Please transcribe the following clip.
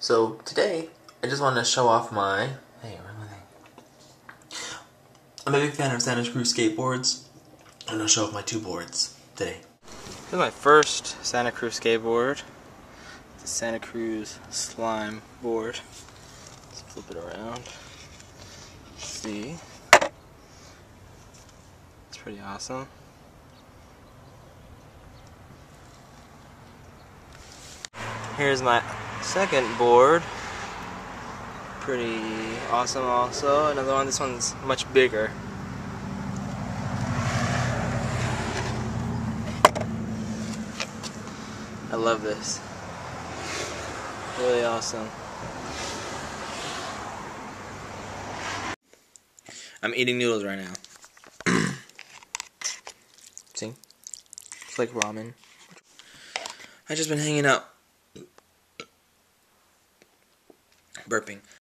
So today, I just wanted to show off my... Hey, where's my thing? I'm a big fan of Cruz Skateboards. I'm going to show off my two boards today. This is my first Santa Cruz skateboard. It's a Santa Cruz slime board. Let's flip it around. Let's see. It's pretty awesome. Here's my second board. Pretty awesome also. Another one, this one's much bigger. I love this. Really awesome. I'm eating noodles right now. See? It's like ramen. I've just been hanging out. Burping.